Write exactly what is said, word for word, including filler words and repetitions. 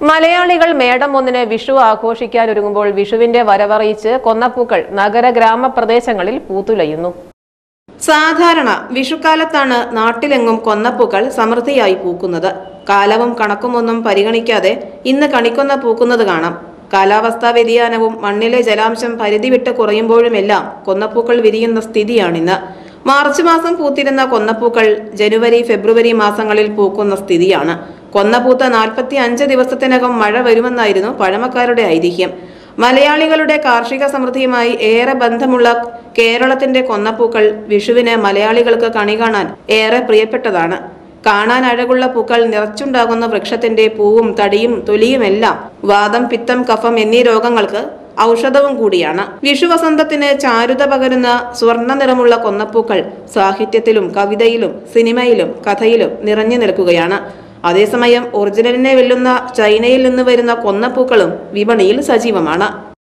മലയാളികൾ മേടം ഒന്നിന് വിഷു ആഘോഷിക്കാനൊരുങ്ങുമ്പോൾ വിഷുവിന്റെ വരവറിയിച്ച് കൊന്നപ്പൂക്കൾ നഗര ഗ്രാമപ്രദേശങ്ങളിൽ പൂത്തുലയുന്നു. സാധാരണ വിഷുക്കാലത്താണ് നാട്ടിലെങ്ങും കൊന്നപ്പൂക്കൾ സമൃദ്ധിയായി പൂക്കുന്നത്. കാലവും കണക്കുമൊന്നും പരിഗണിക്കാതെ ഇന്ന് കണിക്കൊന്ന പൂക്കുന്നത് കാണാം. കാലാവസ്ഥാ വ്യതിയാനവും മണ്ണിലെ ജലാംശം പരിധി വിട്ട് കുറയുമ്പോഴുമെല്ലാം കൊന്നപ്പൂക്കൾ വിരിയുന്ന സ്ഥിതിയാണിന്ന്. മാർച്ച് മാസം പൂത്തിരുന്ന കൊന്നപ്പൂക്കൾ ജനുവരി ഫെബ്രുവരി മാസങ്ങളിൽ പൂക്കുന്ന സ്ഥിതിയാണ്. കൊന്നപ്പൂത്ത നാൽപ്പത്തി അഞ്ച് ദിവസത്തിനകം മഴ വരുമെന്നായിരുന്നു പഴമക്കാരുടെ ഐതിഹ്യം. മലയാളികളുടെ കാർഷിക സമൃദ്ധിയുമായി ഏറെ ബന്ധമുള്ള കേരളത്തിന്റെ കൊന്നപ്പൂക്കൾ വിഷുവിന് മലയാളികൾക്ക് കണി കാണാൻ ഏറെ പ്രിയപ്പെട്ടതാണ്. കാണാൻ അഴകുള്ള പൂക്കൾ നിറച്ചുണ്ടാകുന്ന വൃക്ഷത്തിന്റെ പൂവും തടിയും തൊലിയുമെല്ലാം വാദം, പിത്തം, കഫം എന്നീ രോഗങ്ങൾക്ക് ഔഷധവും കൂടിയാണ്. വിഷുവസന്തത്തിന് ചാരുത പകരുന്ന സ്വർണ്ണ നിറമുള്ള കൊന്നപ്പൂക്കൾ സാഹിത്യത്തിലും കവിതയിലും സിനിമയിലും കഥയിലും നിറഞ്ഞു നിൽക്കുകയാണ്. അതേസമയം ഒറിജിനലിനെ വെല്ലുന്ന ചൈനയിൽ നിന്ന് വരുന്ന കൊന്നപ്പൂക്കളും വിപണിയിൽ സജീവമാണ്.